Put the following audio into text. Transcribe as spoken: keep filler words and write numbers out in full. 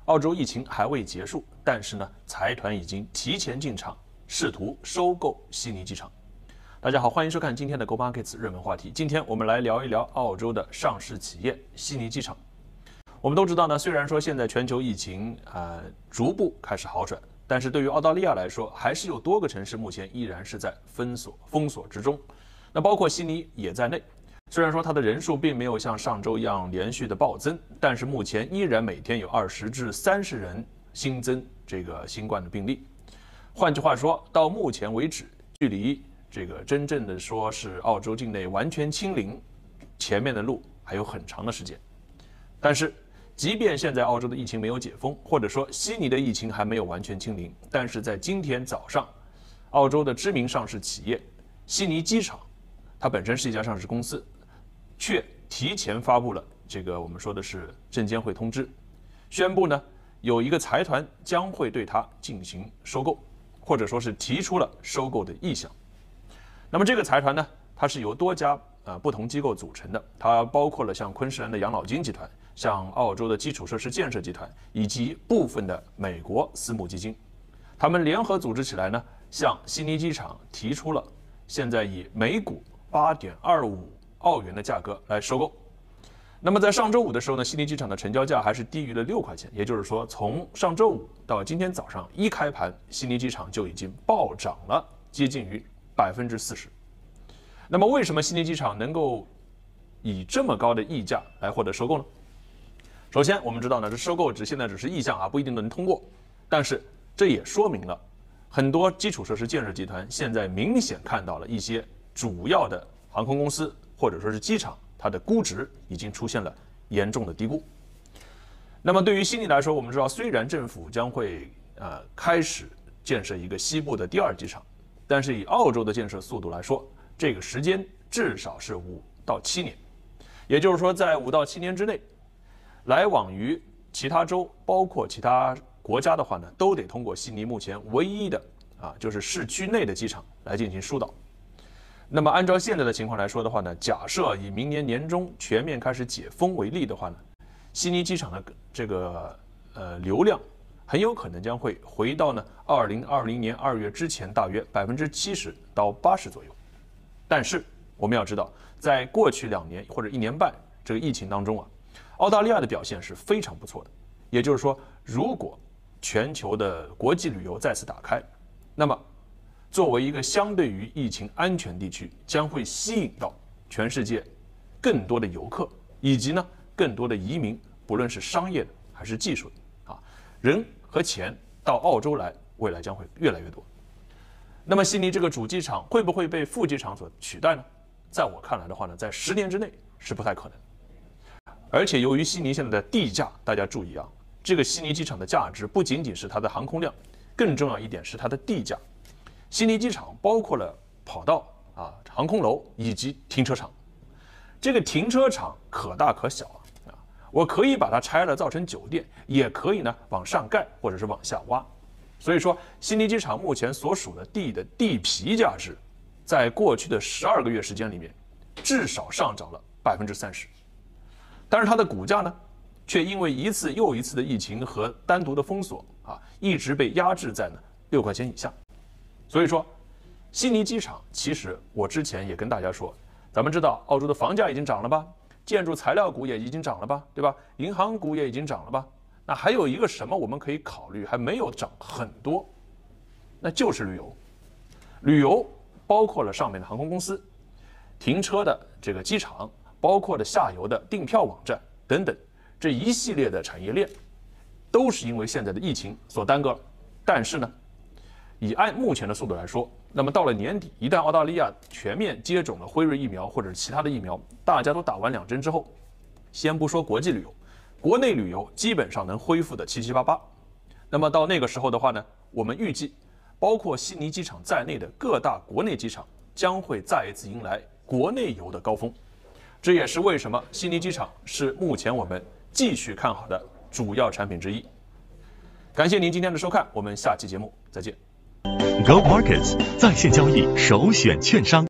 澳洲疫情还未结束，但是呢，财团已经提前进场，试图收购悉尼机场。大家好，欢迎收看今天的 Go Markets 热门话题。今天我们来聊一聊澳洲的上市企业悉尼机场。我们都知道呢，虽然说现在全球疫情呃逐步开始好转，但是对于澳大利亚来说，还是有多个城市目前依然是在封锁封锁之中。那包括悉尼也在内。虽然说它的人数并没有像上周一样连续的暴增，但是目前依然每天有二十至三十人新增这个新冠的病例。换句话说，到目前为止，距离这个真正的说是澳洲境内完全清零，前面的路还有很长的时间。但是，即便现在澳洲的疫情没有解封，或者说悉尼的疫情还没有完全清零，但是在今天早上，澳洲的知名上市企业悉尼机场，它本身是一家上市公司。却提前发布了这个我们说的是证监会通知，宣布呢有一个财团将会对它进行收购，或者说是提出了收购的意向。那么这个财团呢，它是由多家呃不同机构组成的，它包括了像昆士兰的养老金集团、像澳洲的基础设施建设集团以及部分的美国私募基金，他们联合组织起来呢，向悉尼机场提出了现在以每股八点二五。澳元的价格来收购。那么在上周五的时候呢，悉尼机场的成交价还是低于了六块钱，也就是说，从上周五到今天早上一开盘，悉尼机场就已经暴涨了接近于百分之四十。那么为什么悉尼机场能够以这么高的溢价来获得收购呢？首先，我们知道呢，这收购只现在只是意向啊，不一定能通过。但是这也说明了很多基础设施建设集团现在明显看到了一些主要的航空公司。或者说是机场，它的估值已经出现了严重的低估。那么对于悉尼来说，我们知道，虽然政府将会呃开始建设一个西部的第二机场，但是以澳洲的建设速度来说，这个时间至少是五到七年。也就是说，在五到七年之内，来往于其他州，包括其他国家的话呢，都得通过悉尼目前唯一的啊，就是市区内的机场来进行疏导。那么按照现在的情况来说的话呢，假设以明年年中全面开始解封为例的话呢，悉尼机场的这个呃流量很有可能将会回到呢二零二零年二月之前大约百分之七十到八十左右。但是我们要知道，在过去两年或者一年半这个疫情当中啊，澳大利亚的表现是非常不错的。也就是说，如果全球的国际旅游再次打开，那么作为一个相对于疫情安全地区，将会吸引到全世界更多的游客，以及呢更多的移民，不论是商业的还是技术的啊，人和钱到澳洲来，未来将会越来越多。那么悉尼这个主机场会不会被副机场所取代呢？在我看来的话呢，在十年之内是不太可能。而且由于悉尼现在的地价，大家注意啊，这个悉尼机场的价值不仅仅是它的航空量，更重要一点是它的地价。悉尼机场包括了跑道啊、航空楼以及停车场。这个停车场可大可小啊，我可以把它拆了造成酒店，也可以呢往上盖或者是往下挖。所以说，悉尼机场目前所属的地的地皮价值，在过去的十二个月时间里面，至少上涨了百分之三十。但是它的股价呢，却因为一次又一次的疫情和单独的封锁啊，一直被压制在呢六块钱以下。所以说，悉尼机场其实我之前也跟大家说，咱们知道澳洲的房价已经涨了吧，建筑材料股也已经涨了吧，对吧？银行股也已经涨了吧？那还有一个什么我们可以考虑还没有涨很多，那就是旅游。旅游包括了上面的航空公司、停车的这个机场，包括了下游的订票网站等等，这一系列的产业链，都是因为现在的疫情所耽搁了。但是呢，以按目前的速度来说，那么到了年底，一旦澳大利亚全面接种了辉瑞疫苗或者其他的疫苗，大家都打完两针之后，先不说国际旅游，国内旅游基本上能恢复的七七八八。那么到那个时候的话呢，我们预计，包括悉尼机场在内的各大国内机场将会再一次迎来国内游的高峰。这也是为什么悉尼机场是目前我们继续看好的主要产品之一。感谢您今天的收看，我们下期节目再见。 Go Markets 在线交易首选券商。